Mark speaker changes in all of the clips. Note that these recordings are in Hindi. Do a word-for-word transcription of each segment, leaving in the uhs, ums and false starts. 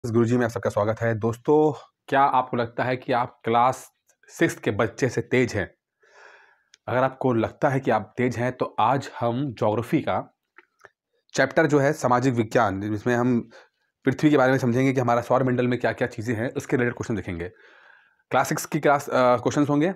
Speaker 1: गुरुजी में आप सबका स्वागत है। दोस्तों, क्या आपको लगता है कि आप क्लास सिक्स के बच्चे से तेज हैं? अगर आपको लगता है कि आप तेज हैं, तो आज हम ज्योग्राफी का चैप्टर जो है सामाजिक विज्ञान, जिसमें हम पृथ्वी के बारे में समझेंगे कि हमारा सौरमंडल में क्या क्या चीज़ें हैं, उसके रिलेटेड क्वेश्चन देखेंगे। क्लास सिक्स की क्लास क्वेश्चन होंगे,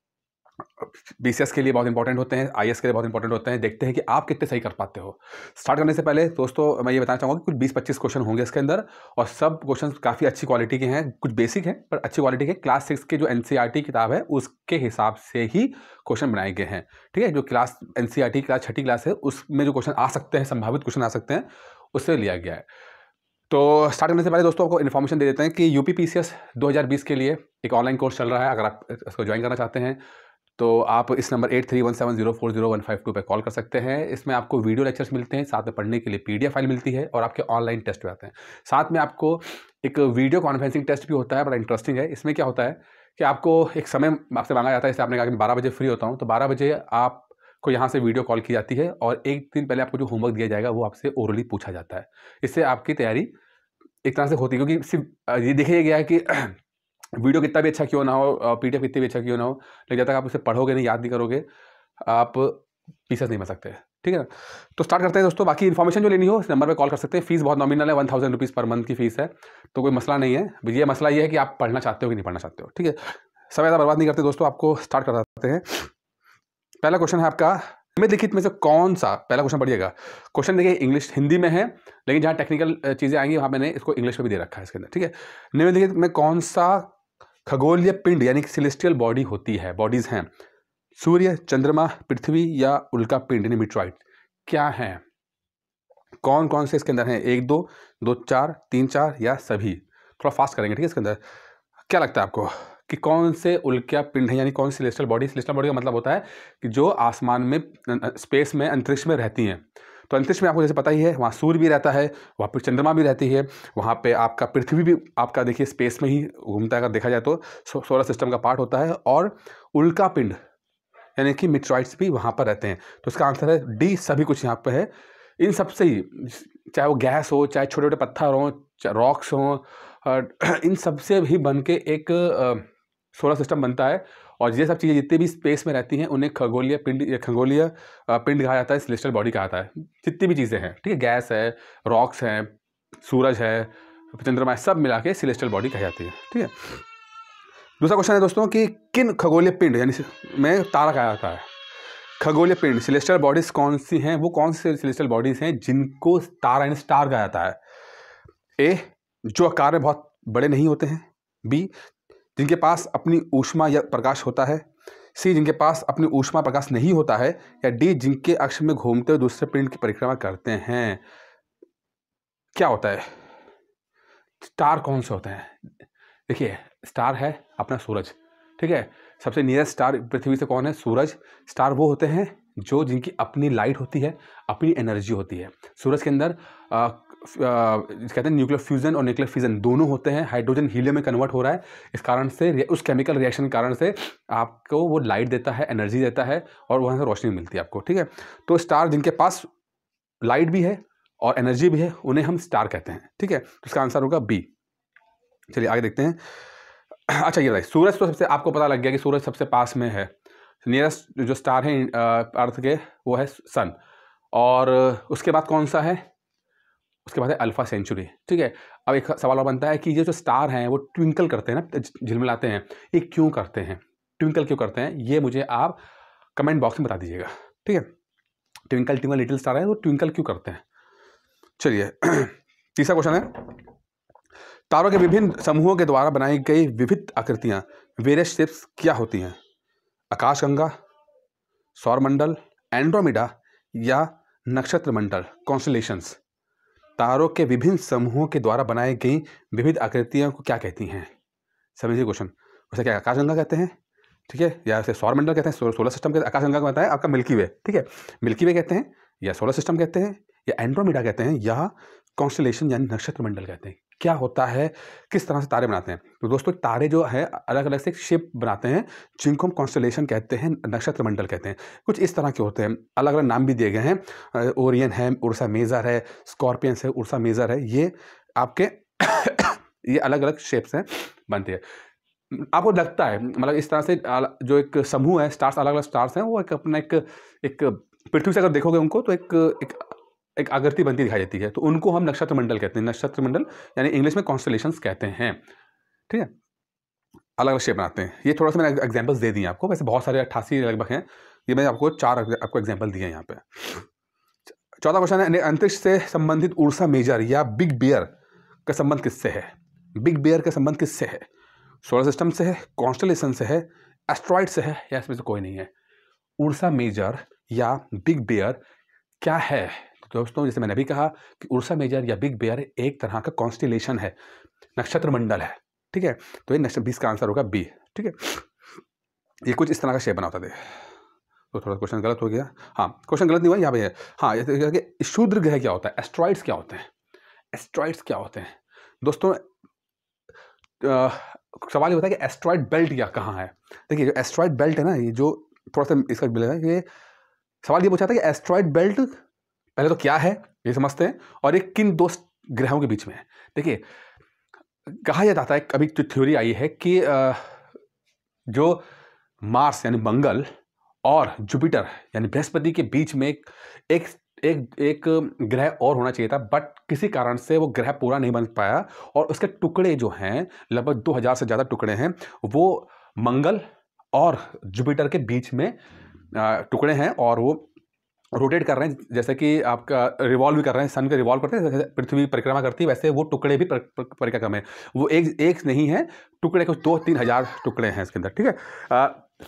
Speaker 1: बीसीएस के लिए बहुत इंपॉर्टेंट होते हैं, आईएएस के लिए बहुत इंपॉर्टेंट होते हैं। देखते हैं कि आप कितने सही कर पाते हो। स्टार्ट करने से पहले दोस्तों मैं ये बताना चाहूँगा कि कुछ बीस पच्चीस क्वेश्चन होंगे इसके अंदर, और सब क्वेश्चन काफ़ी अच्छी क्वालिटी के हैं। कुछ बेसिक हैं पर अच्छी क्वालिटी के। क्लास सिक्स के जो एनसीईआरटी किताब है उसके हिसाब से ही क्वेश्चन बनाए गए हैं, ठीक है। जो क्लास एनसीईआरटी क्लास छठी क्लास है उसमें जो क्वेश्चन आ सकते हैं, संभावित क्वेश्चन आ सकते हैं, उससे लिया गया है। तो स्टार्ट करने से पहले दोस्तों आपको इन्फॉर्मेशन दे देते हैं कि यूपी पीसीएस दो हज़ार बीस के लिए एक ऑनलाइन कोर्स चल रहा है। अगर आप इसको ज्वाइन करना चाहते हैं तो आप इस number eight three one seven zero four zero one five two पे कॉल कर सकते हैं। इसमें आपको वीडियो लेक्चर्स मिलते हैं, साथ में पढ़ने के लिए पीडीएफ फाइल मिलती है, और आपके ऑनलाइन टेस्ट भी आते हैं। साथ में आपको एक वीडियो कॉन्फ्रेंसिंग टेस्ट भी होता है, बड़ा इंटरेस्टिंग है। इसमें क्या होता है कि आपको एक समय आपसे मांगा जाता है। जैसे आपने कहा कि बारह बजे फ्री होता हूँ, तो बारह बजे आपको यहाँ से वीडियो कॉल की जाती है, और एक दिन पहले आपको जो होमवर्क दिया जाएगा वो आपसे ओरली पूछा जाता है। इससे आपकी तैयारी एक तरह से होती है, क्योंकि सिर्फ ये देखा गया है कि वीडियो कितना भी अच्छा क्यों ना हो, पीडीएफ कितनी भी अच्छा क्यों ना हो, लेकिन जब तक आप उसे पढ़ोगे नहीं, याद नहीं करोगे, आप पीसेस नहीं बन सकते, ठीक है ना। तो स्टार्ट करते हैं दोस्तों। बाकी इन्फॉर्मेशन जो लेनी हो इस नंबर पे कॉल कर सकते हैं। फीस बहुत नॉमिनल है, one thousand rupees per month की फीस है, तो कोई मसला नहीं है। ये मसला ये है कि आप पढ़ना चाहते हो कि नहीं पढ़ना चाहते हो, ठीक है। समय ज़्यादा बर्बाद नहीं करते दोस्तों, आपको स्टार्ट कर देते हैं। पहला क्वेश्चन है आपका, निम्नलिखित में से कौन सा, पहला क्वेश्चन पढ़िएगा। क्वेश्चन देखिए इंग्लिश हिंदी में है, लेकिन जहाँ टेक्निकल चीज़ें आएंगी वहाँ मैंने इसको इंग्लिश में भी दे रखा है इसके अंदर, ठीक है। निम्नलिखित में कौन सा खगोलीय पिंड यानी कि सेलेस्टियल बॉडी होती है, बॉडीज हैं? सूर्य, चंद्रमा, पृथ्वी या उल्का पिंड यानी मीटरॉइड, क्या है? कौन कौन से इसके अंदर हैं? एक दो, दो चार, तीन चार या सभी? थोड़ा फास्ट करेंगे, ठीक है। इसके अंदर क्या लगता है आपको कि कौन से उल्का पिंड है, यानी कौन सी सेलेस्टियल बॉडी? सेलेस्टियल बॉडी का मतलब होता है कि जो आसमान में, स्पेस में, अंतरिक्ष में रहती हैं। तो अंतरिक्ष में आपको जैसे पता ही है, वहाँ सूर्य भी रहता है, वहाँ पर चंद्रमा भी रहती है, वहाँ पे आपका पृथ्वी भी आपका देखिए स्पेस में ही घूमता है। अगर देखा जाए तो सोलर सिस्टम का पार्ट होता है, और उल्का पिंड यानी कि मीटरॉइड्स भी वहाँ पर रहते हैं। तो इसका आंसर है डी, सभी कुछ यहाँ पे है। इन सबसे ही, चाहे वो गैस हो, चाहे छोटे छोटे पत्थर हों, चाहे रॉक्स हों, इन सबसे भी बन के एक सोलर सिस्टम बनता है। और ये सब चीज़ें जितनी भी स्पेस में रहती हैं उन्हें खगोलीय पिंड खगोलीय पिंड कहा जाता है, सेलेस्टियल बॉडी कहा जाता है। जितनी भी चीज़ें हैं, ठीक है, गैस है, रॉक्स हैं, सूरज है, चंद्रमा, सब मिला के सेलेस्टियल बॉडी कही जाती है, ठीक है। दूसरा क्वेश्चन है दोस्तों कि किन खगोलीय पिंड यानी में तारा कहा जाता है? खगोलीय पिंड सेलेस्टियल बॉडीज कौन सी हैं? वो कौन सी सेलेस्टियल बॉडीज हैं जिनको तारा यानी स्टार कहा जाता है? ए, जो आकार में बहुत बड़े नहीं होते हैं। बी, जिनके पास अपनी ऊष्मा या प्रकाश होता है। सी, जिनके पास अपनी ऊष्मा प्रकाश नहीं होता है। या डी, जिनके अक्ष में घूमते हुए दूसरे पिंड की परिक्रमा करते हैं। क्या होता है? स्टार कौन से होते हैं? देखिए, स्टार है अपना सूरज, ठीक है। सबसे नियरेस्ट स्टार पृथ्वी से कौन है? सूरज। स्टार वो होते हैं जो जिनकी अपनी लाइट होती है, अपनी एनर्जी होती है। सूरज के अंदर आ, आ, कहते हैं न्यूक्लियर फ्यूजन और न्यूक्लियर फिजन दोनों होते हैं। हाइड्रोजन हीलियम में कन्वर्ट हो रहा है, इस कारण से, उस केमिकल रिएक्शन के कारण से आपको वो लाइट देता है, एनर्जी देता है, और वहाँ से रोशनी मिलती है आपको, ठीक है। तो स्टार जिनके पास लाइट भी है और एनर्जी भी है, उन्हें हम स्टार कहते हैं, ठीक है। तो इसका आंसर होगा बी। चलिए आगे देखते हैं। अच्छा, ये बताइए, सूरज तो सबसे, आपको पता लग गया कि सूरज सबसे पास में है। नियरेस्ट जो स्टार है अर्थ के वो है सन, और उसके बाद कौन सा है? उसके बाद है अल्फा सेंचुरी, ठीक है। अब एक सवाल और बनता है कि ये जो स्टार हैं वो ट्विंकल करते हैं ना, झिलमिलाते हैं, ये क्यों करते हैं? ट्विंकल क्यों करते हैं, ये मुझे आप कमेंट बॉक्स में बता दीजिएगा, ठीक है। ट्विंकल ट्विंकल लिटिल स्टार है, वो ट्विंकल क्यों करते हैं? चलिए तीसरा क्वेश्चन है, तारों के विभिन्न समूहों के द्वारा बनाई गई विविध आकृतियां, वेरियस शेप्स, क्या होती हैं? आकाशगंगा, सौरमंडल, एंड्रोमेडा या नक्षत्र मंडल, कॉन्स्टलेशंस। तारों के विभिन्न समूहों के द्वारा बनाई गई विविध आकृतियों को क्या कहती हैं? समझिए क्वेश्चन। उसे क्या आकाशगंगा कहते हैं, ठीक है, या उसे सौरमंडल कहते हैं, सोलर सिस्टम कहते हैं। आकाशगंगा का बताया आपका मिल्की वे, ठीक है, मिल्की वे कहते हैं, या सोलर सिस्टम कहते हैं, या एंड्रोमेडा कहते हैं, या कॉन्स्टलेशन यानी नक्षत्र मंडल कहते हैं। क्या होता है, किस तरह से तारे बनाते हैं? तो दोस्तों, तारे जो है अलग अलग से शेप बनाते हैं, जिनको हम कॉन्स्टलेशन कहते हैं, नक्षत्र मंडल कहते हैं। कुछ इस तरह के होते हैं, अलग अलग नाम भी दिए गए हैं। ओरियन है, उर्सा मेजर है, स्कॉर्पियंस है, उर्सा मेजर है। ये आपके ये अलग अलग शेप्स हैं बनती है। आपको लगता है मतलब इस तरह से जो एक समूह है स्टार्स, अलग अलग स्टार्स हैं, वो एक अपना एक एक पृथ्वी से अगर देखोगे उनको तो एक एक एक आकृति बनती दिखाई देती है, तो उनको हम नक्षत्र मंडल कहते हैं। नक्षत्र मंडल यानी इंग्लिश में कॉन्स्टलेशंस कहते हैं, ठीक है। अलग अलग शेप बनाते हैं। ये थोड़ा सा मैंने एग्जांपल्स दे दिए आपको, वैसे बहुत सारे अट्ठासी लगभग हैं, ये मैंने आपको चार आपको एग्जांपल दिए हैं यहाँ पे। चौथा क्वेश्चन है, अंतरिक्ष से संबंधित उर्सा मेजर या बिग बियर का संबंध किससे है? बिग बियर का संबंध किससे है? सोलर सिस्टम से है, कॉन्स्टलेशन से है, एस्ट्रॉइड से है, या इसमें से कोई नहीं है? उर्सा मेजर या बिग बियर क्या है दोस्तों? जैसे मैंने अभी कहा कि उर्सा मेजर या बिग बियर एक तरह का कॉन्स्टलेशन है, नक्षत्र मंडल है, ठीक है। तो ये नक्षत्र बीस का आंसर होगा बी, ठीक है। ये कुछ इस तरह का शेप बना होता है। तो थोड़ा क्वेश्चन गलत हो गया, हाँ क्वेश्चन गलत नहीं हुआ यहाँ पे है। हाँ, ये क्षुद्र ग्रह क्या होता है? एस्ट्रॉइड्स क्या होते हैं? एस्ट्रॉइड्स क्या होते हैं दोस्तों? आ, सवाल ये होता है कि एस्ट्रॉइड बेल्ट या कहाँ है। देखिए, जो एस्ट्रॉइड बेल्ट है ना, ये जो थोड़ा सा इसका बिल है, ये सवाल ये पूछा था कि एस्ट्रॉइड बेल्ट पहले तो क्या है ये समझते हैं, और ये किन दो ग्रहों के बीच में है। देखिए, कहा जाता है, अभी जो थ्योरी आई है कि जो मार्स यानी मंगल और जुपिटर यानी बृहस्पति के बीच में एक एक एक, एक ग्रह और होना चाहिए था, बट किसी कारण से वो ग्रह पूरा नहीं बन पाया, और उसके टुकड़े जो हैं लगभग दो हज़ार से ज़्यादा टुकड़े हैं, वो मंगल और जुपिटर के बीच में टुकड़े हैं, और वो रोटेट कर रहे हैं, जैसे कि आपका रिवॉल्व भी कर रहे हैं, सन का रिवॉल्व करते हैं, जैसे पृथ्वी परिक्रमा करती है वैसे वो टुकड़े भी परिक्रमा में, वो एक एक नहीं है, टुकड़े कुछ दो तीन हजार टुकड़े हैं इसके अंदर, ठीक है। आ,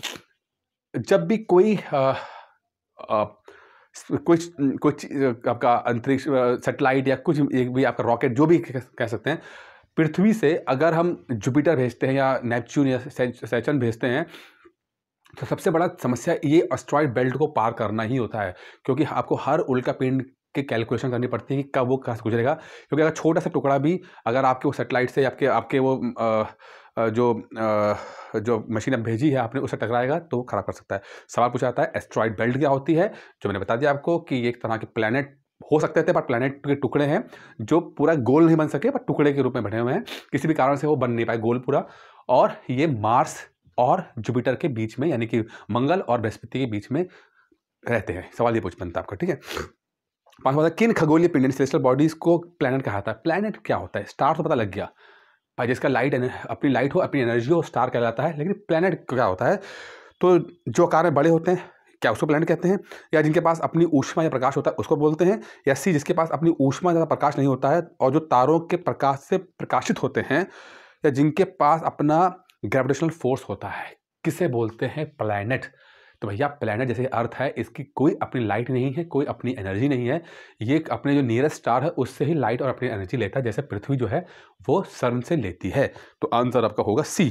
Speaker 1: जब भी कोई आ, आ, कुछ कुछ आपका अंतरिक्ष सैटेलाइट या कुछ एक भी आपका रॉकेट जो भी कह सकते हैं, पृथ्वी से अगर हम जुपिटर भेजते हैं या नेपच्यून या सैटर्न भेजते हैं, तो सबसे बड़ा समस्या ये एस्ट्रॉइड बेल्ट को पार करना ही होता है, क्योंकि आपको हर उल्का पिंड की कैलकुलेशन करनी पड़ती है कि कब वो कहाँ से गुजरेगा, क्योंकि अगर छोटा सा टुकड़ा भी अगर आपके वो सैटेलाइट से आपके आपके वो आ, जो आ, जो मशीन अब भेजी है आपने उससे टकराएगा तो खराब कर सकता है। सवाल पूछा जाता है एस्ट्रॉइड बेल्ट क्या होती है, जो मैंने बता दिया आपको कि ये एक तरह के प्लैनेट हो सकते थे, पर प्लैनेट के टुकड़े हैं जो पूरा गोल नहीं बन सके, पर टुकड़े के रूप में बने हुए हैं, किसी भी कारण से वो बन नहीं पाए गोल पूरा, और ये मार्स और जुपिटर के बीच में यानी कि मंगल और बृहस्पति के बीच में रहते हैं। सवाल ये पूछ बनता है आपका, ठीक है। पांच बात, किन खगोलीय पिंड सेलेस्टियल बॉडीज को प्लैनेट कहा जाता है? प्लैनेट क्या होता है? स्टार तो पता लग गया भाई, जिसका लाइट अपनी लाइट हो, अपनी एनर्जी हो, स्टार कहलाता है, लेकिन प्लैनेट क्या होता है? तो जो आकार में बड़े होते हैं क्या उसको प्लैनेट कहते हैं, या जिनके पास अपनी ऊष्मा या प्रकाश होता है उसको बोलते हैं, या सी जिसके पास अपनी ऊष्मा ज़्यादा प्रकाश नहीं होता है और जो तारों के प्रकाश से प्रकाशित होते हैं, या जिनके पास अपना ग्रेविटेशनल फोर्स होता है, किसे बोलते हैं? प्लैनेट। तो भैया प्लैनेट जैसे अर्थ है, इसकी कोई अपनी लाइट नहीं है, कोई अपनी एनर्जी नहीं है, ये अपने जो नियरेस्ट स्टार है उससे ही लाइट और अपनी एनर्जी लेता है, जैसे पृथ्वी जो है वो सन से लेती है। तो आंसर आपका होगा सी।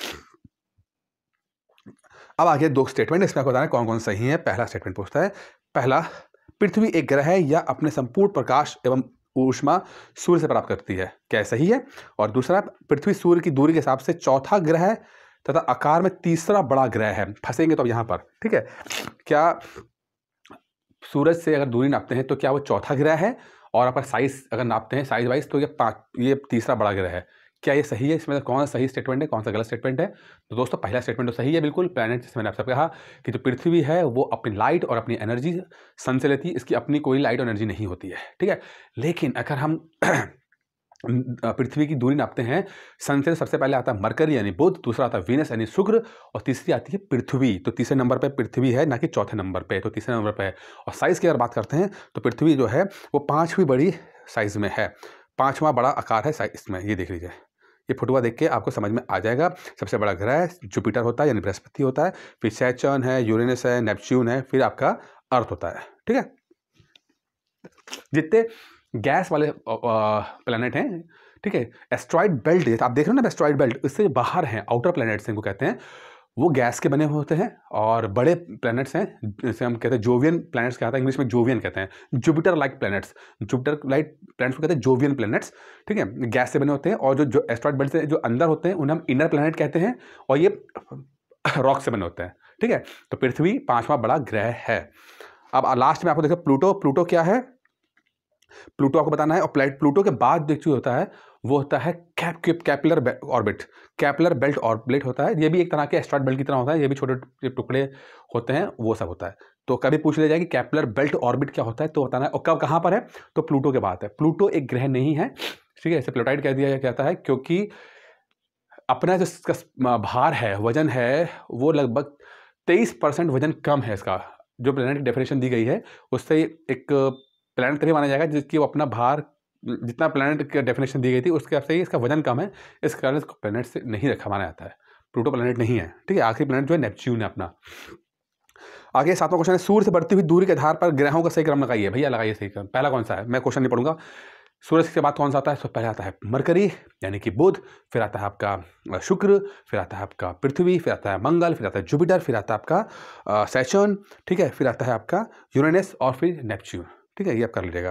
Speaker 1: अब आगे दो स्टेटमेंट, इसमें आपको बताना कौन कौन सही है। पहला स्टेटमेंट पूछता है, पहला, पृथ्वी एक ग्रह है या अपने संपूर्ण प्रकाश एवं ऊष्मा सूर्य से प्राप्त करती है, क्या सही है? और दूसरा, पृथ्वी सूर्य की दूरी के हिसाब से चौथा ग्रह है तथा आकार में तीसरा बड़ा ग्रह है। फंसेंगे तो अब यहाँ पर, ठीक है। क्या सूरज से अगर दूरी नापते हैं तो क्या वो चौथा ग्रह है, और अगर साइज अगर नापते हैं साइज वाइज तो ये पाँच ये तीसरा बड़ा ग्रह है, क्या ये सही है? इसमें कौन सा सही स्टेटमेंट है, कौन सा गलत स्टेटमेंट है? तो दोस्तों पहला स्टेटमेंट तो सही है बिल्कुल। प्लैनेट, जैसे मैंने आपसे कहा कि जो पृथ्वी है वो अपनी लाइट और अपनी एनर्जी सन से लेती है, इसकी अपनी कोई लाइट और एनर्जी नहीं होती है, ठीक है। लेकिन अगर हम पृथ्वी की दूरी नापते हैं, सन से सबसे पहले आता है मरकरी यानी बुध, दूसरा आता है वीनस यानी शुक्र, और तीसरी आती है पृथ्वी। तो तीसरे नंबर पे पृथ्वी है, ना कि चौथे नंबर पे, तो तीसरे नंबर पे है। और साइज़ की अगर बात करते हैं तो पृथ्वी जो है वो पाँचवीं बड़ी साइज़ में है, पाँचवां बड़ा आकार है साइज इसमें। ये देख लीजिए, ये फोटोआ देख के आपको समझ में आ जाएगा। सबसे बड़ा ग्रह जुपिटर होता है यानी बृहस्पति होता है, फिर सैटर्न है, यूरेनस है, नेपच्यून है, फिर आपका अर्थ होता है, ठीक है। जितने गैस वाले प्लैनेट हैं, ठीक है, एस्ट्रॉइड बेल्ट आप देख रहे हो ना, एस्ट्रॉइड बेल्ट इससे बाहर हैं, आउटर प्लैनेट्स इनको कहते हैं, वो गैस के बने हुए होते हैं। और बड़े प्लैनेट्स हैं जैसे हम कहते हैं जोवियन प्लैनेट्स कहते हैं, इंग्लिश में जोवियन कहते हैं, Jupiter like planets, Jupiter like planets को कहते हैं जोवियन प्लैनेट्स, ठीक है, गैस से बने होते हैं। और जो जो एस्ट्रॉइड बेल्ट से जो अंदर होते हैं उन्हें हम इनर प्लैनेट कहते हैं, और ये रॉक से बने होते हैं, ठीक है। तो पृथ्वी पांचवा बड़ा ग्रह है। अब लास्ट में आपको देखो प्लूटो, प्लूटो क्या है, प्लूटो आपको बताना है। और प्लेट प्लूटो के बाद देखिए होता है वो होता है cap cap Kepler orbit, Kepler belt orbit होता है। ये भी एक तरह के एस्ट्रॉयड बेल्ट की तरह होता है, ये भी छोटे टुकड़े होते हैं, वो सब होता है। तो कभी पूछ लिया जाए कि कैपिलर बेल्ट ऑर्बिट क्या होता है, तो बताना है। और कब कहाँ पर है, तो प्लूटो के बात है। प्लूटो एक ग्रह नहीं है, ठीक है, इसे प्लूटाइड कह दिया जाता है, क्योंकि अपना जो इसका भार है, वजन है, वो लगभग तेईस परसेंट वजन कम है इसका। जो प्लैनेट की डेफिनेशन दी गई है उससे एक प्लैनेट तभी माना जाएगा जिसकी वो अपना भार, जितना प्लैनेट की डेफिनेशन दी गई थी उसके से ही इसका वजन कम है, इस कारण इसको प्लैनेट से नहीं रखा माना जाता है। प्लूटो प्लैनेट नहीं है, ठीक है। आखिरी प्लैनेट जो है नेपच्यून है अपना। आगे सातवां क्वेश्चन है, सूर्य से बढ़ती हुई दूरी के आधार पर ग्रहों का सही क्रम लगाइए। भैया लगाइए सही क्रम। पहला कौन सा है, मैं क्वेश्चन नहीं पढ़ूंगा। सूरज के बाद कौन सा आता है, तो पहले आता है मरकरी यानी कि बुध, फिर आता है आपका शुक्र, फिर आता है आपका पृथ्वी, फिर आता है मंगल, फिर आता है जुपिटर, फिर आता है आपका सैटर्न, ठीक है, फिर आता है आपका यूरेनस और फिर नेपच्यून, ठीक है। ये आप कर लीजिएगा।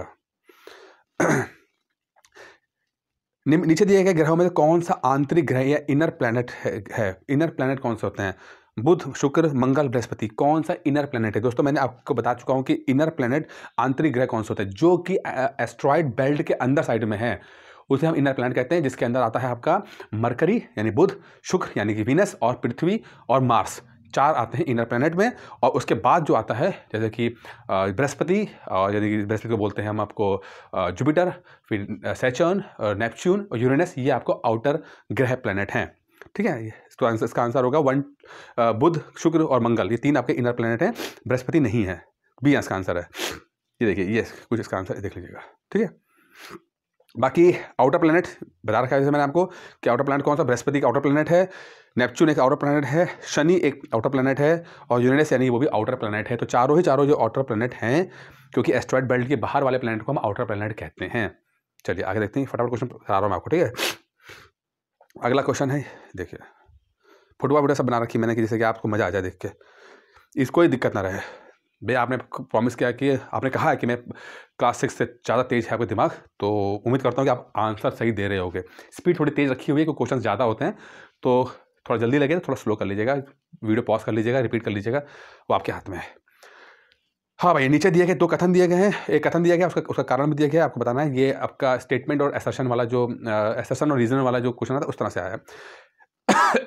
Speaker 1: नीचे दिए गए ग्रहों में कौन सा आंतरिक ग्रह या इनर प्लैनेट है, है? इनर प्लैनेट कौन से होते हैं, बुध, शुक्र, मंगल, बृहस्पति। कौन सा इनर प्लैनेट है दोस्तों, मैंने आपको बता चुका हूं कि इनर प्लैनेट आंतरिक ग्रह कौन से होते हैं, जो कि एस्ट्रॉयड बेल्ट के अंदर साइड में है, उसे हम इनर प्लैनेट कहते हैं, जिसके अंदर आता है आपका मरकरी यानी बुध, शुक्र यानी कि वीनस और पृथ्वी और मार्स, चार आते हैं इनर प्लैनेट में। और उसके बाद जो आता है जैसे कि बृहस्पति, यानी कि बृहस्पति को बोलते हैं हम आपको जुपिटर, फिर सैटर्न, नेपच्यून और यूरेनस, ये आपको आउटर ग्रह प्लैनेट हैं, ठीक है। इसका आंसर इसका आंसर होगा वन, बुध, शुक्र और मंगल, ये तीन आपके इनर प्लैनेट हैं, बृहस्पति नहीं है। बी इसका आंसर है। ये देखिए, ये कुछ इसका आंसर देख लीजिएगा, ठीक है। बाकी आउटर प्लैनेट बता रखा है जैसे मैंने आपको कि आउटर प्लैनेट कौन सा, बृहस्पति का आउटर प्लैनेट है, नेपच्यून एक आउटर प्लैनेट है, शनि एक आउटर प्लैनेट है और यूरेनस यानी वो भी आउटर प्लैनेट है। तो चारों ही चारों जो आउटर प्लैनेट हैं, क्योंकि एस्ट्रॉयड बेल्ट के बाहर वाले प्लैनेट को हम आउटर प्लैनेट कहते हैं। चलिए आगे देखते हैं, फटाफट क्वेश्चन करा रहा हूँ मैं आपको, ठीक है। अगला क्वेश्चन है, देखिए फुटबॉल वीडियो सब बना रखी मैंने कि जैसे कि आपको मज़ा आ जाए देख के, इसको कोई दिक्कत ना रहे। भैया आपने प्रॉमिस किया कि आपने कहा है कि मैं क्लास सिक्स से ज़्यादा तेज़ है आपका दिमाग, तो उम्मीद करता हूँ कि आप आंसर सही दे रहे होगे। स्पीड थोड़ी तेज़ रखी हुई है क्योंकि क्वेश्चन ज़्यादा होते हैं, तो थोड़ा जल्दी लगे तो थोड़ा स्लो कर लीजिएगा, वीडियो पॉज कर लीजिएगा, रिपीट कर लीजिएगा, वो आपके हाथ में है। हाँ भाई, नीचे दिए गए दो कथन दिए गए हैं, एक कथन दिया गया उसका उसका कारण भी दिया गया, आपको बताना है। ये आपका स्टेटमेंट और असर्शन वाला जो असर्शन और रीजन वाला जो क्वेश्चन आता है उस तरह से आया है।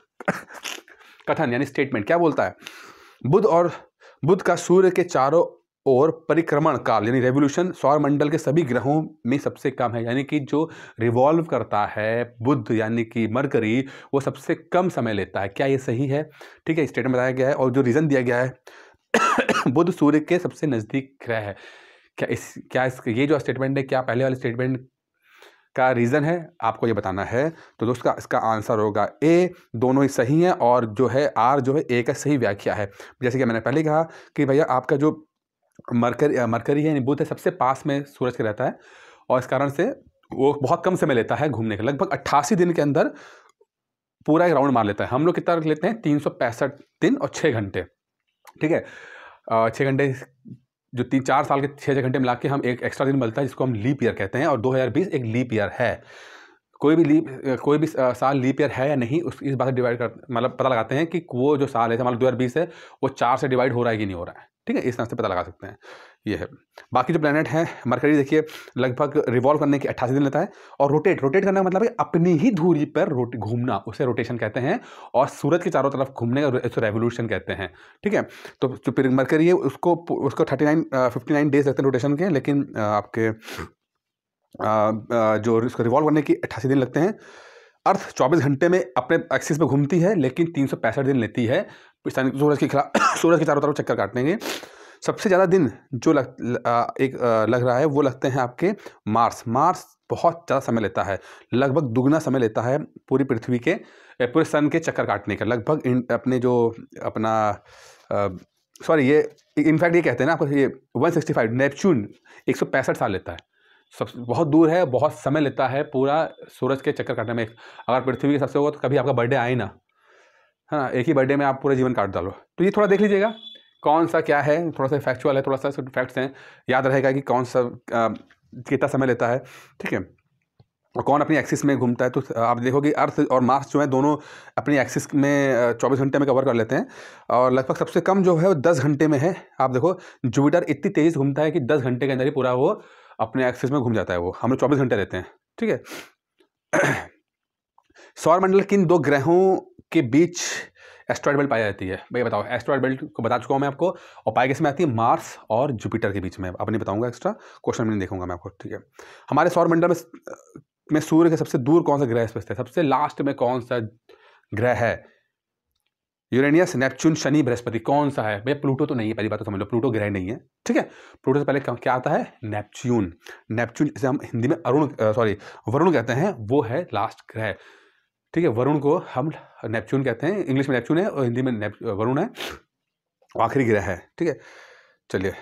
Speaker 1: कथन यानी स्टेटमेंट क्या बोलता है, बुध और बुध का सूर्य के चारों ओर परिक्रमण काल यानी रेवोल्यूशन सौर मंडल के सभी ग्रहों में सबसे कम है, यानी कि जो रिवॉल्व करता है बुध यानी कि मरकरी, वो सबसे कम समय लेता है। क्या ये सही है, ठीक है, स्टेटमेंट बताया गया है। और जो रीजन दिया गया है, बुध सूर्य के सबसे नजदीक ग्रह है। क्या इस क्या इस ये जो स्टेटमेंट है, क्या पहले वाले स्टेटमेंट का रीजन है, आपको ये बताना है। तो दोस्तों इसका आंसर होगा ए, दोनों ही सही हैं और जो है आर जो है ए का सही व्याख्या है। जैसे कि मैंने पहले कहा कि भैया आपका जो मरकरी मरकरी है यानी बुध है, सबसे पास में सूरज के रहता है और इस कारण से वो बहुत कम समय लेता है घूमने का, लगभग अट्ठासी दिन के अंदर पूरा एक राउंड मार लेता है। हम लोग कितना लेते हैं, तीन सौ पैंसठ दिन और छः घंटे, ठीक है। छः घंटे जो तीन चार साल के छः छः घंटे मिला के हम एक एक्स्ट्रा दिन मिलता है जिसको हम लीप ईयर कहते हैं, और दो हज़ार बीस एक लीप ईयर है। कोई भी लीप कोई भी साल लीप ईयर है या नहीं, उस इस बात से डिवाइड कर मतलब पता लगाते हैं कि वो जो साल है मतलब दो हज़ार बीस है वो चार से डिवाइड हो रहा है कि नहीं हो रहा है, ठीक है, इस तरह से पता लगा सकते हैं। ये है। बाकी जो प्लैनेट हैं, मरकरी देखिए लगभग रिवॉल्व करने के अट्ठासी दिन लेता है और रोटेट रोटेट करने का मतलब है अपनी ही धुरी पर रोट घूमना, उसे रोटेशन कहते हैं, और सूरज के चारों तरफ घूमने का उसे रेवोल्यूशन कहते हैं, ठीक है। तो जो मरकरी है उसको उसको thirty nine fifty nine days लगते हैं रोटेशन के, लेकिन आपके जो इसको रिवॉल्व करने की अट्ठासी दिन लगते हैं। अर्थ चौबीस घंटे में अपने एक्सिस पे घूमती है, लेकिन तीन सौ पैंसठ दिन लेती है सूरज के खिलाफ सूरज के चारों तरफ चक्कर काटने के। सबसे ज़्यादा दिन जो लग एक लग रहा है वो लगते हैं आपके मार्स। मार्स बहुत ज़्यादा समय लेता है, लगभग दुगना समय लेता है पूरी पृथ्वी के पूरे सन के चक्कर काटने का। लगभग अपने जो अपना सॉरी ये इनफैक्ट ये कहते हैं ना आपको, ये वन सिक्सटी फाइव नेपच्यून एक सौ पैंसठ साल लेता है, सब बहुत दूर है, बहुत समय लेता है पूरा सूरज के चक्कर काटने में। अगर पृथ्वी के सबसे होगा तो कभी आपका बर्थडे आए ना, है ना, एक ही बर्थडे में आप पूरा जीवन काट डालो। तो ये थोड़ा देख लीजिएगा कौन सा क्या है, थोड़ा सा फैक्चुअल है, थोड़ा सा फैक्ट्स हैं, याद रहेगा कि कौन सा कितना समय लेता है, ठीक है, और कौन अपनी एक्सिस में घूमता है। तो आप देखोगे अर्थ और मार्स जो है दोनों अपनी एक्सिस में चौबीस घंटे में कवर कर लेते हैं, और लगभग सबसे कम जो है वो दस घंटे में है। आप देखो जुपिटर इतनी तेज़ घूमता है कि दस घंटे के अंदर ही पूरा वो अपने एक्सिस में घूम जाता है, वो हम लोग चौबीस घंटे रहते हैं, ठीक है। सौरमंडल किन दो ग्रहों के बीच एस्ट्रॉयड बेल्ट पाई जाती है? भैया बताओ। एस्ट्रॉयड बेल्ट को बता चुका हूँ मैं आपको, और पाई किसमें आती है? मार्स और जुपिटर के बीच में। अब नहीं बताऊंगा, एक्स्ट्रा क्वेश्चन में नहीं देखूंगा मैं आपको, ठीक है। हमारे सौरमंडल में में सूर्य के सबसे दूर कौन सा ग्रह स्थित है? सबसे लास्ट में कौन सा ग्रह है? यूरेनियस, नेपच्यून, शनि, बृहस्पति, कौन सा है? भैया प्लूटो तो नहीं है, पहली बात तो समझ लो, प्लूटो ग्रह नहीं है, ठीक है। प्लूटो से पहले क्या आता है? नेपच्यून। नेपच्यून जिसे हम हिंदी में अरुण सॉरी वरुण कहते हैं, वो है लास्ट ग्रह, ठीक है। वरुण को हम नेपच्यून कहते हैं, इंग्लिश में नेपच्यून है और हिंदी में वरुण है, आखिरी ग्रह है, ठीक है। चलिए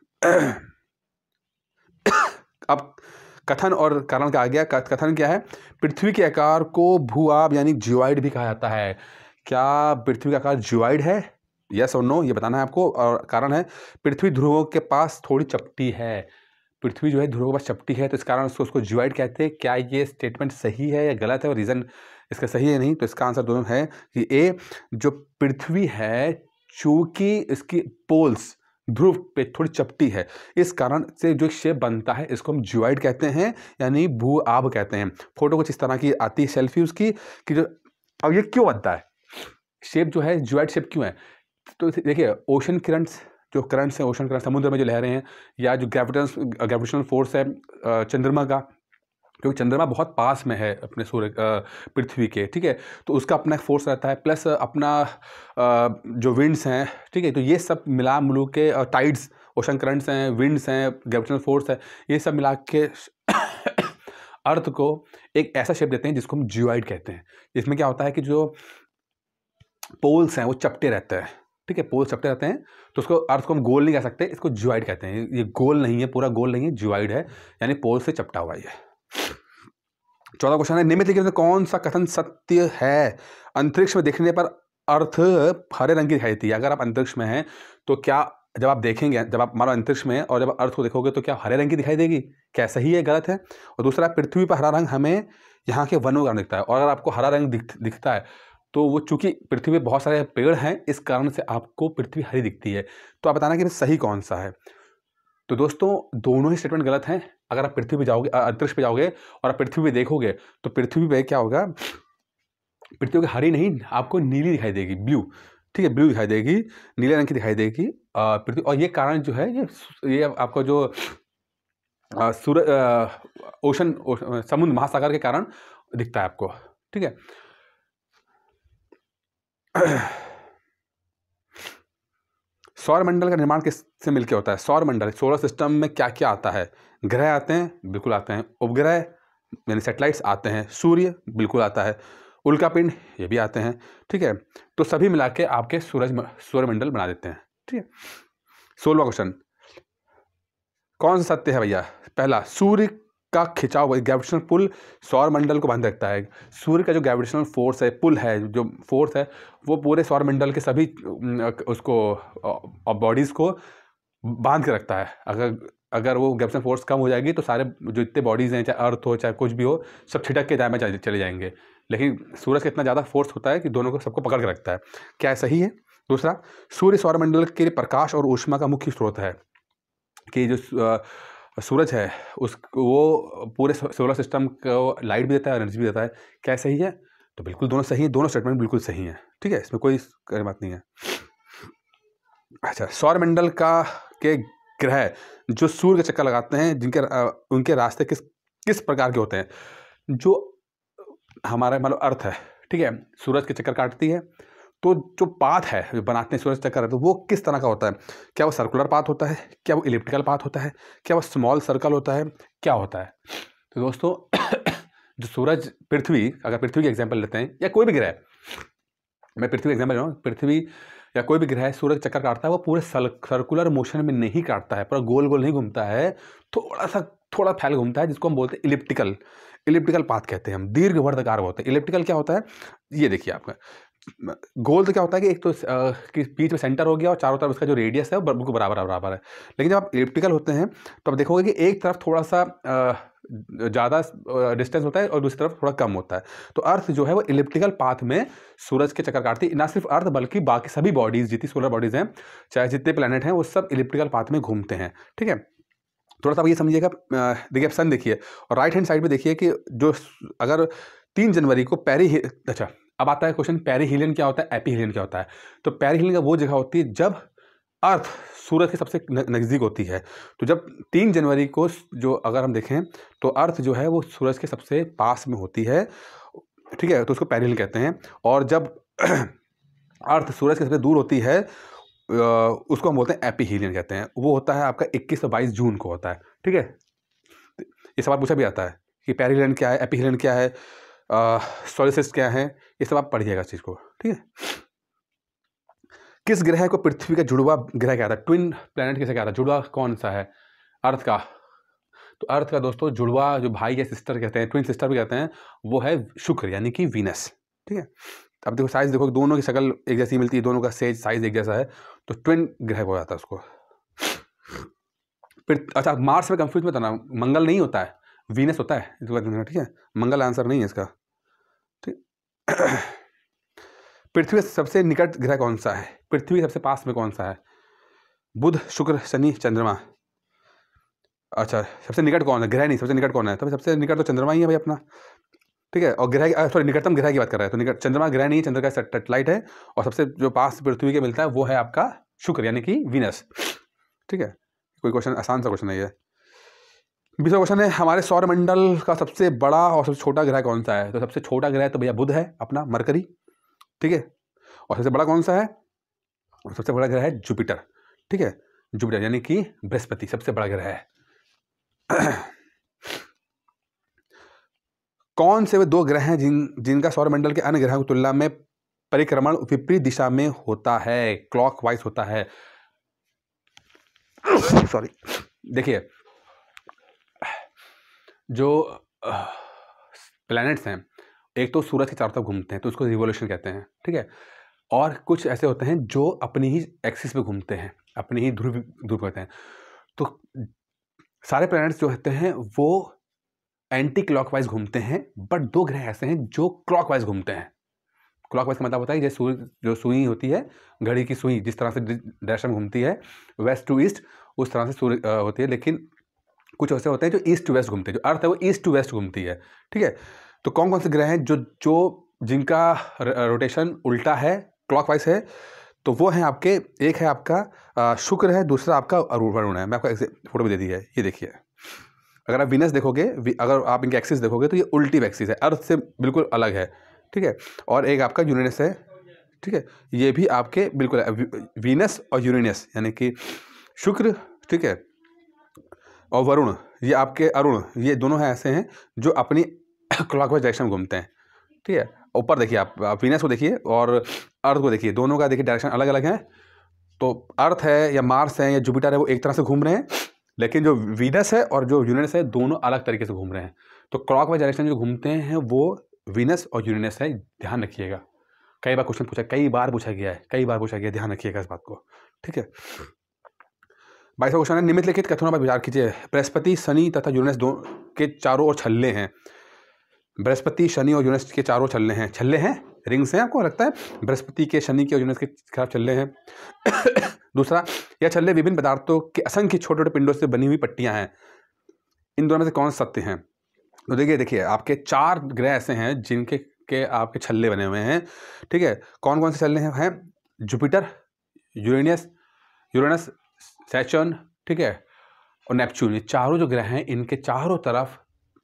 Speaker 1: अब कथन और कारण का आ गया। कथन क्या है? पृथ्वी के आकार को भूआब यानी जियोइड भी कहा जाता है। क्या पृथ्वी का आकार जियोइड है? यस और नो, ये बताना है आपको। और कारण है पृथ्वी ध्रुवों के पास थोड़ी चपटी है। पृथ्वी जो है ध्रुवों के पास चपटी है, तो इस कारण उसको उसको जियोइड कहते हैं। क्या ये स्टेटमेंट सही है या गलत है, और रीजन इसका सही है नहीं? तो इसका आंसर दोनों है कि ए, जो पृथ्वी है चूंकि इसकी पोल्स ध्रुव पे थोड़ी चपटी है, इस कारण से जो शेप बनता है इसको हम जियोइड कहते हैं, यानी भू आब कहते हैं। फोटो कुछ इस तरह की आती है सेल्फी उसकी, कि जो अब ये क्यों बनता है शेप जो है जियोइड शेप क्यों है? तो देखिए, ओशन करंट्स, जो करंट्स हैं, ओशन करंट, समुद्र में जो लहरें हैं, या जो ग्रेविटेशन ग्रेविटेशनल फोर्स है चंद्रमा का, क्योंकि चंद्रमा बहुत पास में है अपने सूर्य पृथ्वी के, ठीक है, तो उसका अपना एक फोर्स रहता है, प्लस अपना जो विंड्स हैं, ठीक है, तो ये सब मिला मिलू के, टाइड्स, ओशन करंट्स हैं, विंड्स हैं, ग्रेविटेशनल फोर्स है, ये सब मिला के अर्थ को एक ऐसा शेप देते हैं जिसको हम जियोइड कहते हैं। इसमें क्या होता है कि जो पोल्स हैं वो चपटे रहते हैं, ठीक है, पोल्स चपटे रहते हैं, तो उसको अर्थ को हम गोल नहीं कह सकते, इसको जियोइड कहते हैं। ये गोल नहीं है, पूरा गोल नहीं है, जियोइड है, यानी पोल से चपटा हुआ है। चौदह क्वेश्चन है, निम्नलिखित में कौन सा कथन सत्य है? अंतरिक्ष में देखने पर अर्थ हरे रंग की दिखाई देती है। अगर आप अंतरिक्ष में हैं तो क्या, जब आप देखेंगे, जब आप हमारा अंतरिक्ष में और जब अर्थ को देखोगे तो क्या हरे रंग की दिखाई देगी? क्या सही है, गलत है? और दूसरा, पृथ्वी पर हरा रंग हमें यहाँ के वनों का दिखता है, और अगर आपको हरा रंग दिख, दिखता है तो वो चूंकि पृथ्वी में बहुत सारे पेड़ हैं, इस कारण से आपको पृथ्वी हरी दिखती है। तो आप बताना कि सही कौन सा है। तो दोस्तों, दोनों ही स्टेटमेंट गलत हैं। अगर आप पृथ्वी पे जाओगे, अंतरिक्ष पे जाओगे और आप पृथ्वी पे देखोगे तो पृथ्वी पे क्या होगा? पृथ्वी को हरी नहीं, आपको नीली दिखाई देगी, ब्लू, ठीक है, ब्लू दिखाई देगी, नीले रंग की दिखाई देगी पृथ्वी। और ये कारण जो है, ये ये आपको जो सूरज, ओशन, समुद्र महासागर के कारण दिखता है आपको, ठीक है। सौरमंडल का निर्माण किससे मिलकर होता है? सौरमंडल, सोलर सिस्टम में क्या क्या आता है? ग्रह आते हैं, बिल्कुल आते हैं। उपग्रह यानी सैटेलाइट्स आते हैं। सूर्य बिल्कुल आता है। उल्कापिंड ये भी आते हैं, ठीक है। तो सभी मिला के आपके सूरज सौरमंडल बना देते हैं, ठीक है। सोलहवां क्वेश्चन, कौन सा सत्य है भैया? पहला, सूर्य का खिंचाव ग्रेविटेशनल पुल सौरमंडल को बांध रखता है। सूर्य का जो ग्रेविटेशनल फोर्स है, पुल है, जो फोर्स है, वो पूरे सौरमंडल के सभी उसको बॉडीज़ को बांध के रखता है। अगर अगर वो ग्रेविटेशनल फोर्स कम हो जाएगी तो सारे जो इतने बॉडीज़ हैं, चाहे अर्थ हो चाहे कुछ भी हो, सब छिटक के दाएं में चले जाएंगे। लेकिन सूरज का इतना ज़्यादा फोर्स होता है कि दोनों को सबको पकड़ के रखता है। क्या सही है? दूसरा, सूर्य सौरमंडल के लिए प्रकाश और ऊष्मा का मुख्य स्रोत है। कि जो सूरज है उस वो पूरे सोलर सिस्टम को लाइट भी देता है, एनर्जी भी देता है। क्या सही है? तो बिल्कुल दोनों सही है, दोनों स्टेटमेंट बिल्कुल सही हैं, ठीक है, इसमें कोई बात नहीं है। अच्छा, सौरमंडल का के ग्रह जो सूर्य के चक्कर लगाते हैं, जिनके उनके रास्ते किस किस प्रकार के होते हैं? जो हमारा मतलब अर्थ है, ठीक है, सूरज के चक्कर काटती है, तो जो पाथ है जो बनाते हैं सूरज चक्कर है, तो वो किस तरह का होता है? क्या वो सर्कुलर पाथ होता है? क्या वो इलिप्टिकल पाथ होता है? क्या वो स्मॉल सर्कल होता है? क्या होता है? तो दोस्तों जो सूरज, पृथ्वी, अगर पृथ्वी की एग्जांपल लेते हैं या कोई भी ग्रह, मैं पृथ्वी एग्जांपल ले रहा हूँ, पृथ्वी या कोई भी ग्रह सूरज चक्कर काटता है, वो पूरे सर्कुलर मोशन में नहीं काटता है, पूरा गोल गोल नहीं घूमता है, थोड़ा सा थोड़ा फैल घूमता है, जिसको हम बोलते हैं इलिप्टिकल इलिप्टिकल पाथ कहते हैं हम। दीर्घवर्धकार होते हैं। इलिप्टिकल क्या होता है? ये देखिए, आपका गोल तो क्या होता है कि एक तो कि बीच में सेंटर हो गया और चारों तरफ उसका जो रेडियस है वो बिल्कुल बराबर बराबर है। लेकिन जब आप इलिप्टिकल होते हैं तो आप देखोगे कि एक तरफ थोड़ा सा ज़्यादा डिस्टेंस होता है और दूसरी तरफ थोड़ा कम होता है। तो अर्थ जो है वो इलिप्टिकल पाथ में सूरज के चक्कर काटती है। ना सिर्फ अर्थ बल्कि बाकी सभी बॉडीज़, जितनी सोलर बॉडीज़ हैं, चाहे जितने प्लैनेट हैं, वो सब इलिप्टिकल पाथ में घूमते हैं, ठीक है। थोड़ा सा आप ये समझिएगा, देखिए आप सन देखिए और राइट हैंड साइड पे देखिए कि जो अगर तीन जनवरी को पेरी, अच्छा अब आता है क्वेश्चन, पेरीहीलियन क्या होता है, एपीहीलियन क्या होता है। तो पेरीहीलियन का वो जगह होती है जब अर्थ सूरज के सबसे नज़दीक होती है। तो जब तीन जनवरी को जो अगर हम देखें तो अर्थ जो है वो सूरज के सबसे पास में होती है, ठीक है, तो उसको पेरीहीलियन कहते हैं। और जब अर्थ सूरज के सबसे दूर होती है उसको हम बोलते हैं एपीहीलियन कहते हैं। वो होता है आपका इक्कीस और बाईस जून को होता है, ठीक है। ये सवाल पूछा भी आता है कि पेरीहीलियन क्या है, एपीहीलियन क्या है, सोलिस्टिस क्या है, ये सब आप पढ़िएगा इस चीज़ को, ठीक है। किस ग्रह को पृथ्वी का जुड़वा ग्रह कहता है, ट्विन प्लैनेट किसे कहता है, जुड़वा कौन सा है, अर्थ का। तो अर्थ का दोस्तों जुड़वा जो भाई या सिस्टर कहते हैं, ट्विन सिस्टर भी कहते हैं, वो है शुक्र यानी कि वीनस, ठीक है। अब देखो साइज देखो, दोनों की शक्ल एक जैसी मिलती है, दोनों का सेज साइज एक जैसा है, तो ट्विन ग्रह हो जाता है उसको। फिर अच्छा मार्स में कंफ्यूज मत होना, मंगल नहीं होता है, वीनस होता है, ठीक है, मंगल आंसर नहीं है इसका, ठीक। पृथ्वी सबसे निकट ग्रह कौन सा है, पृथ्वी सबसे पास में कौन सा है, बुध, शुक्र, शनि, चंद्रमा। अच्छा सबसे निकट कौन है, ग्रह नहीं, सबसे निकट कौन है, तो सबसे निकट तो चंद्रमा ही है भाई अपना, ठीक है। और ग्रह सॉरी निकटतम ग्रह की बात कर रहा है, तो निकट चंद्रमा ग्रह नहीं है, चंद्र का सैटेलाइट है, और सबसे जो पास पृथ्वी के मिलता है वो है आपका शुक्र यानी कि वीनस, ठीक है। कोई क्वेश्चन आसान सा क्वेश्चन नहीं है। बीसवा क्वेश्चन है, हमारे सौरमंडल का सबसे बड़ा और सबसे छोटा ग्रह कौन सा है। तो सबसे छोटा ग्रह तो भैया बुध है अपना, मरकरी, ठीक है। और सबसे बड़ा कौन सा है, और सबसे बड़ा ग्रह है जुपिटर, ठीक है, जुपिटर यानी कि बृहस्पति सबसे बड़ा ग्रह है। कौन से वे दो ग्रह हैं जिन जिनका सौरमंडल के अन्य ग्रहों की तुलना में परिक्रमण विपरीत दिशा में होता है, क्लॉकवाइज होता है। सॉरी देखिए जो प्लैनेट्स हैं एक तो सूरज के चारों तरफ घूमते हैं तो उसको रिवोल्यूशन कहते हैं, ठीक है। और कुछ ऐसे होते हैं जो अपनी ही एक्सिस पे घूमते हैं, अपनी ही ध्रुव ध्रुव होते हैं। तो सारे प्लैनेट्स जो होते हैं वो एंटी क्लॉकवाइज घूमते हैं, बट दो ग्रह ऐसे हैं जो क्लॉकवाइज घूमते हैं। क्लॉकवाइज का मतलब होता है जैसे सूर्य जो सुई होती है, घड़ी की सुई जिस तरह से डायरेक्शन में घूमती है वेस्ट टू ईस्ट, उस तरह से सूर्य होती है। लेकिन कुछ ऐसे होते हैं जो ईस्ट टू वेस्ट घूमते हैं, जो अर्थ है वो ईस्ट टू वेस्ट घूमती है, ठीक है। तो कौन कौन से ग्रह हैं जो जो जिनका रोटेशन उल्टा है, क्लॉकवाइज है, तो वो है आपके, एक है आपका शुक्र है, दूसरा आपका वरुण है। मैं आपको फोटो भी दे दी है, ये देखिए। अगर आप वीनस देखोगे, अगर आप इनके एक्सिस देखोगे तो ये उल्टी एक्सिस है, अर्थ से बिल्कुल अलग है, ठीक है। और एक आपका यूरेनस है, ठीक है, ये भी आपके बिल्कुल वीनस और यूरेनस यानी कि शुक्र, ठीक है, और वरुण ये आपके अरुण, ये दोनों हैं ऐसे हैं जो अपनी क्लॉकवाइज डायरेक्शन में घूमते हैं, ठीक है। ऊपर देखिए आप, आप वीनस को देखिए और अर्थ को देखिए, दोनों का देखिए डायरेक्शन अलग अलग है। तो अर्थ है या मार्स है या जुपिटर है वो एक तरह से घूम रहे हैं, लेकिन जो वीनस है और जो यूरेनस है दोनों अलग तरीके से घूम रहे हैं। तो क्लॉकवाइज डायरेक्शन जो घूमते हैं वो वीनस और यूरेनस है, ध्यान रखिएगा। कई बार क्वेश्चन पूछा कई बार पूछा गया है कई बार पूछा गया ध्यान रखिएगा इस बात को, ठीक है। बाईसवां क्वेश्चन है, निम्नलिखित कथनों पर विचार कीजिए। बृहस्पति, शनि तथा यूरेनस दो के चारों ओर छल्ले हैं। बृहस्पति, शनि और यूरेनस के चारों छल्ले हैं, छल्ले हैं रिंग्स हैं, आपको लगता है बृहस्पति के, शनि के और यूरेनस के खिलाफ छल्ले हैं। दूसरा, यह छल्ले विभिन्न पदार्थों के असंख्य छोटे छोटे पिंडों से बनी हुई पट्टियां हैं। इन दोनों में से कौन सत्य हैं। तो देखिए देखिए आपके चार ग्रह ऐसे हैं जिनके के आपके छल्ले बने हुए हैं, ठीक है। कौन कौन से छल्ले हैं, हैं जुपिटर, यूरेनस यूरेनस सैटर्न, ठीक है, और नेपच्यून। ये चारों जो ग्रह हैं इनके चारों तरफ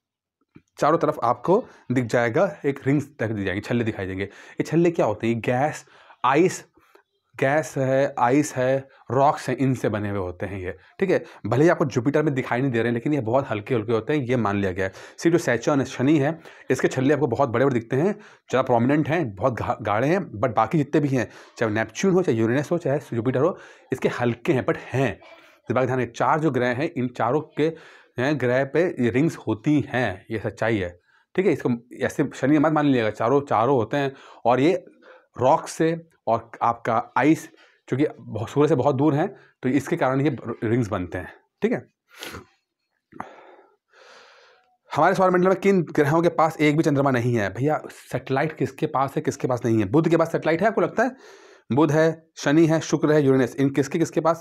Speaker 1: चारों तरफ आपको दिख जाएगा एक रिंग्स दी जाएगी, छल्ले दिखाई देंगे। ये छल्ले क्या होते हैं, गैस आइस गैस है, आइस है, रॉक्स हैं, इनसे बने हुए होते हैं ये, ठीक है। भले ही आपको जुपिटर में दिखाई नहीं दे रहे हैं लेकिन ये बहुत हल्के हल्के होते हैं, ये मान लिया गया है। सिर्फ जो सैटर्न है, शनि है, इसके छल्ले आपको बहुत बड़े बड़े दिखते हैं, ज़्यादा प्रोमिनेंट हैं, बहुत गाढ़े हैं, बट बाकी जितने भी हैं, चाहे नेपच्यून हो, चाहे यूरेनस हो, चाहे जुपिटर हो, इसके हल्के हैं बट हैं। इस बात ध्यान है, चार जो ग्रह हैं इन चारों के हैं ग्रह पे ये रिंग्स होती हैं, ये सच्चाई है, ठीक है। इसको ऐसे शनि मत मान लीजिएगा, चारों चारों होते हैं। और ये रॉक से और आपका आइस चूँकि सूर्य से बहुत दूर हैं तो इसके कारण ये रिंग्स बनते हैं, ठीक है। हमारे सौरमंडल में किन ग्रहों के पास एक भी चंद्रमा नहीं है। भैया सैटेलाइट किसके पास है, किसके पास नहीं है। बुध के पास सैटेलाइट है, आपको लगता है? बुध है, शनि है, शुक्र है, यूरेनस, इन किसके किसके पास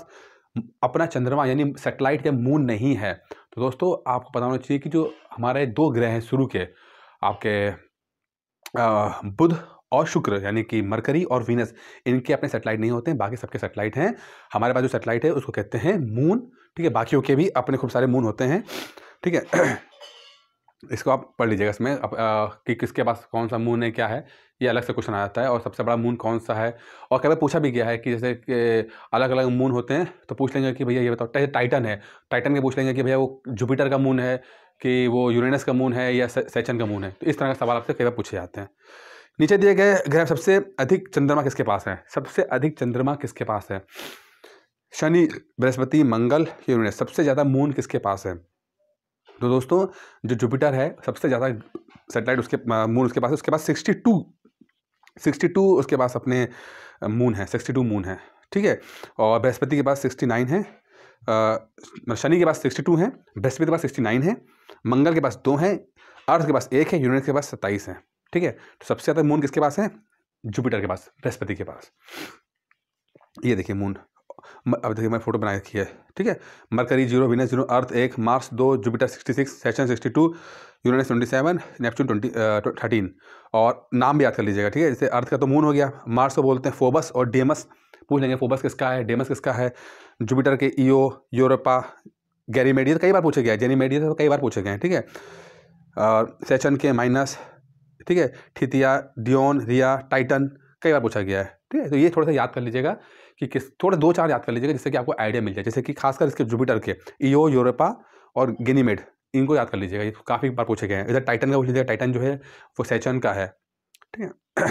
Speaker 1: अपना चंद्रमा यानी सैटेलाइट या मून नहीं है। तो दोस्तों आपको पता होना चाहिए कि जो हमारे दो ग्रह हैं शुरू के, आपके बुध और शुक्र यानी कि मरकरी और वीनस, इनके अपने सैटेलाइट नहीं होते हैं, बाकी सबके सैटेलाइट हैं। हमारे पास जो सैटेलाइट है उसको कहते हैं मून, ठीक है। बाकियों के भी अपने खूब सारे मून होते हैं, ठीक है। इसको आप पढ़ लीजिएगा इसमें अब कि किसके पास कौन सा मून है, क्या है, ये अलग से क्वेश्चन आ जाता है। और सबसे बड़ा मून कौन सा है, और कई बार पूछा भी गया है कि जैसे कि अलग अलग मून होते हैं तो पूछ लेंगे कि भैया ये बताओ, टाइटन है, टाइटन के पूछ लेंगे कि भैया वो जुपिटर का मून है कि वो यूरेनस का मून है या सैटर्न का मून है। तो इस तरह का सवाल आपसे कई बार पूछे जाते हैं। नीचे दिए गए ग्रह सबसे अधिक चंद्रमा किसके पास है, सबसे अधिक चंद्रमा किसके पास है, शनि, बृहस्पति, मंगल, यूरेनस। सबसे ज़्यादा मून किसके पास है? तो दोस्तों जो जुपिटर है सबसे ज़्यादा सैटेलाइट उसके मून उसके पास है, उसके पास सिक्सटी टू सिक्सटी टू उसके पास अपने मून है, सिक्सटी टू मून है, ठीक है। और बृहस्पति के पास सिक्सटी नाइन है, शनि के पास सिक्सटी टू है, बृहस्पति के पास सिक्सटी नाइन है, मंगल के पास दो हैं, अर्थ के पास एक है, यूरेनस के पास सत्ताईस है, ठीक है। तो सबसे ज़्यादा मून किसके पास है? जुपिटर के पास, बृहस्पति के पास। ये देखिए मून, अब देखिए मैं फोटो बना रखी है, ठीक है। Mercury zero, Venus zero, Earth एक, मार्स दो, Jupiter sixty six, Saturn sixty two, Uranus twenty seven, Neptune twenty thirteen. और नाम भी याद कर लीजिएगा, ठीक है। जैसे अर्थ का तो मून हो गया, मार्स को बोलते हैं फोबस और डेमस, पूछ लेंगे फोबस किसका है, डेमस किसका है। जुपिटर के ईओ, यूरोपा, गैरीमेड, ये कई बार पूछे गए, जेनीमेड तो कई बार पूछे गए हैं, ठीक है। सैटर्न के माइनस, ठीक है, थिथिया, डियोन, रिया, टाइटन, कई बार पूछा गया है, ठीक है। तो ये थोड़ा सा याद कर लीजिएगा कि किस, थोड़े दो चार याद कर लीजिएगा जिससे कि आपको आइडिया मिल जाए। जैसे कि खासकर इसके जुपिटर के ईओ, यूरोपा और गैनीमेड, इनको याद कर लीजिएगा, ये काफ़ी बार पूछे गए हैं। इधर टाइटन का पूछ लीजिएगा, टाइटन जो है वो सैटर्न का है, ठीक है।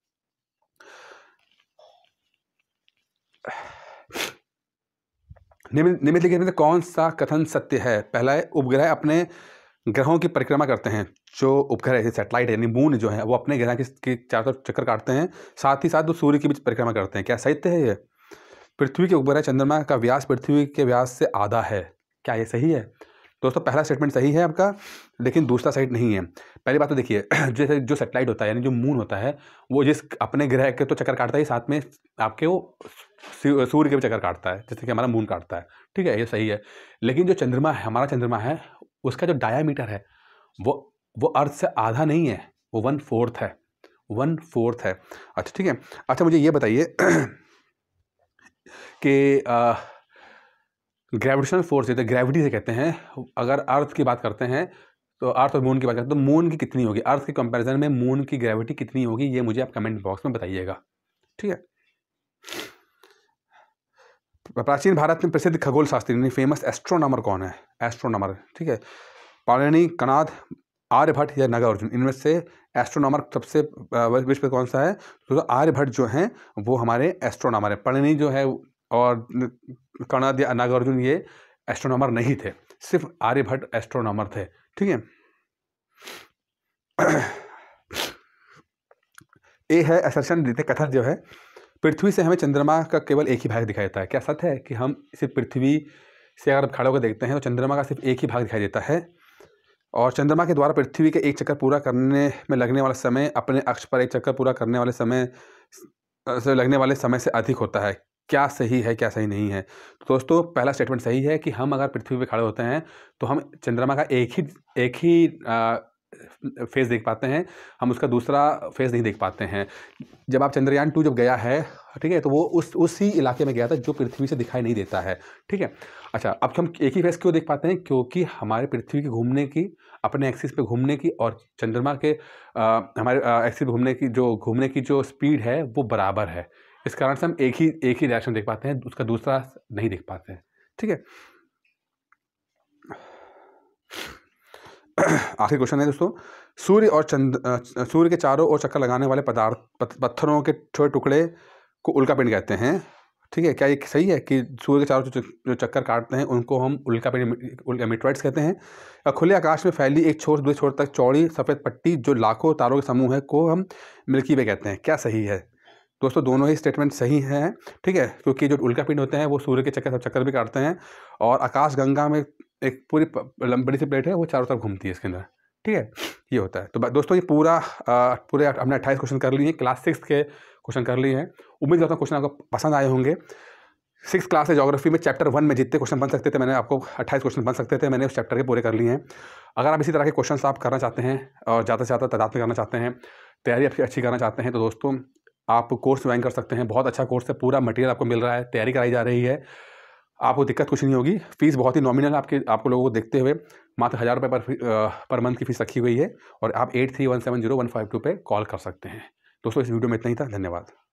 Speaker 1: निम्नलिखित में से कौन सा कथन सत्य है? पहला है, उपग्रह अपने ग्रहों की परिक्रमा करते हैं। जो उपग्रह है, सैटेलाइट यानी मून जो है, वो अपने ग्रह के चारों तरफ चक्कर काटते हैं, साथ ही साथ वो सूर्य की भी परिक्रमा करते हैं। क्या सत्य है ये? पृथ्वी के उपग्रह चंद्रमा का व्यास पृथ्वी के व्यास से आधा है। क्या ये सही है? दोस्तों पहला स्टेटमेंट सही है आपका, लेकिन दूसरा सही नहीं है। पहली बात तो देखिए, जैसे जो सैटेलाइट होता है यानी जो मून होता है, वो जिस अपने ग्रह के तो चक्कर काटता है, साथ में आपके वो सूर्य के भी चक्कर काटता है, जैसे कि हमारा मून काटता है, ठीक है, ये सही है। लेकिन जो चंद्रमा है, हमारा चंद्रमा है, उसका जो डायामीटर है वो वो अर्थ से आधा नहीं है, वो वन फोर्थ है, वन फोर्थ है। अच्छा ठीक है। अच्छा मुझे ये बताइए कि ग्रेविटेशनल फोर्स है, तो ग्रेविटी से कहते हैं, अगर अर्थ की बात करते हैं तो अर्थ और मून की बात करते हैं तो मून की कितनी होगी, अर्थ के कंपैरिजन में मून की ग्रेविटी कितनी होगी, ये मुझे आप कमेंट बॉक्स में बताइएगा, ठीक है। प्राचीन भारत में प्रसिद्ध खगोल शास्त्री यानी फेमस एस्ट्रोनॉमर कौन है? एस्ट्रोनॉमर, ठीक है, पाणिनि, कणाद, आर्यभट्ट या नागार्जुन, इनमें से एस्ट्रोनॉमर सबसे विश्व पे कौन सा है? तो आर्यभट्ट जो हैं वो हमारे एस्ट्रोनॉमर है। पाणिनि जो है और कणाद या नागार्जुन ये एस्ट्रोनॉमर नहीं थे, सिर्फ आर्यभट्ट एस्ट्रोनॉमर थे, ठीक है। ए है असर्शन देते कथन जो है, पृथ्वी से हमें चंद्रमा का केवल एक ही भाग दिखाई देता है। क्या सत्य है कि हम सिर्फ पृथ्वी से अगर खड़े होकर देखते हैं तो चंद्रमा का सिर्फ एक ही भाग दिखाई देता है, और चंद्रमा के द्वारा पृथ्वी के एक चक्कर पूरा करने में लगने वाला समय अपने अक्ष पर एक चक्कर पूरा करने वाले समय से लगने वाले समय से अधिक होता है। क्या सही है, क्या सही नहीं है? तो दोस्तों पहला स्टेटमेंट सही है कि हम अगर पृथ्वी पे खड़े होते हैं तो हम चंद्रमा का एक ही एक ही फेस देख पाते हैं, हम उसका दूसरा फेस नहीं देख पाते हैं। जब आप चंद्रयान टू जब गया है, ठीक है, तो वो उस उसी इलाके में गया था जो पृथ्वी से दिखाई नहीं देता है, ठीक है। अच्छा, अब हम एक ही फेस क्यों देख पाते हैं? क्योंकि हमारे पृथ्वी की घूमने की, अपने एक्सिस पे घूमने की और चंद्रमा के आ, हमारे एक्सिस पे घूमने की जो घूमने की जो स्पीड है वो बराबर है। इस कारण से हम एक ही एक ही डायरेक्शन देख पाते हैं, उसका दूसरा नहीं देख पाते हैं, ठीक है। आखिरी क्वेश्चन है दोस्तों, सूर्य और चंद्र सूर्य के चारों ओर चक्कर लगाने वाले पदार्थ पत्थरों के छोटे टुकड़े को उल्कापिंड कहते हैं, ठीक है। क्या ये सही है कि सूर्य के चारों जो चक्कर काटते हैं उनको हम उल्कापिंड मीटरॉइड्स कहते हैं? खुले आकाश में फैली एक छोर दूसरे छोर तक चौड़ी सफ़ेद पट्टी जो लाखों तारों के समूह है को हम मिल्की वे कहते हैं। क्या सही है? दोस्तों दोनों ही स्टेटमेंट सही हैं, ठीक है, क्योंकि जो उल्कापिंड होते हैं वो सूर्य के चक्कर सब चक्कर भी काटते हैं, और आकाश गंगा में एक पूरी बड़ी सी प्लेट है वो चारों तरफ घूमती है इसके अंदर, ठीक है, ये होता है। तो दोस्तों ये पूरा आ, पूरे हमने अट्ठाईस क्वेश्चन कर लिए हैं, क्लास सिक्स के क्वेश्चन कर लिए हैं। उम्मीद करता हूँ क्वेश्चन आपको पसंद आए होंगे। सिक्स क्लास है ज्योग्राफी में, चैप्टर वन में जितने क्वेश्चन बन सकते थे, मैंने आपको अट्ठाईस क्वेश्चन बन सकते थे, मैंने उस चैप्टर के पूरे कर लिए हैं। अगर आप इसी तरह के क्वेश्चन आप करना चाहते हैं और ज़्यादा से ज़्यादा तादाद में करना चाहते हैं, तैयारी आपकी अच्छी करना चाहते हैं, तो दोस्तों आप कोर्स ज्वाइन कर सकते हैं। बहुत अच्छा कोर्स है, पूरा मटेरियल आपको मिल रहा है, तैयारी कराई जा रही है, आपको दिक्कत कुछ नहीं होगी। फीस बहुत ही नॉमिनल है, आपके आपको लोगों को देखते हुए मात्र हज़ार रुपये पर पर मंथ की फीस रखी हुई है, और आप eight three one seven zero one five two पे कॉल कर सकते हैं। दोस्तों इस वीडियो में इतना ही था, धन्यवाद।